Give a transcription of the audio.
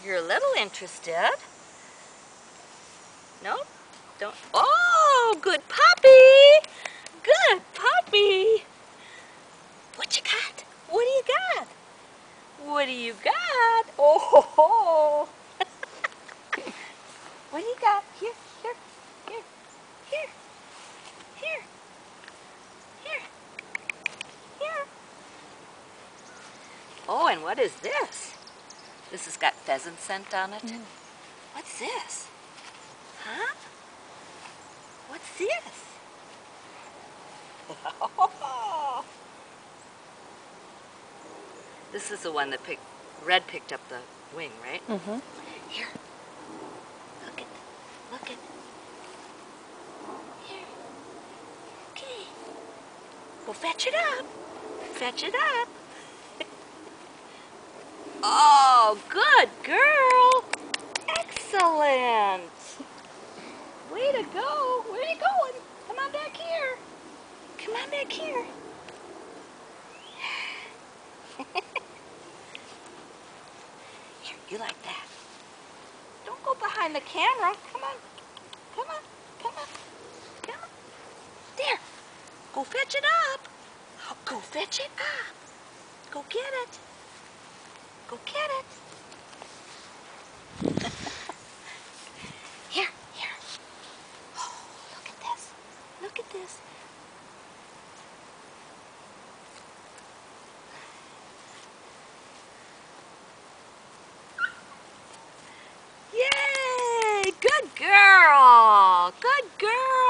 You're a little interested. No? Don't. Oh, good puppy. Good puppy. What you got? What do you got? What do you got? Oh, ho, ho. What do you got? Here, here, here, here, here, here, here. Oh, and what is this? This has got pheasant scent on it. What's this? Huh? What's this? This is the one that Red picked up the wing, right? Mm-hmm. Here. Look it. Look it. Here. Okay. Go fetch it up. Fetch it up. Oh, good girl. Excellent. Way to go. Where are you going? Come on back here. Come on back here. Here, you like that. Don't go behind the camera. Come on. Come on. Come on. Come on. There. Go fetch it up. Go fetch it up. Go get it. Go get it. Here, here. Oh, look at this. Look at this. Yay! Good girl. Good girl.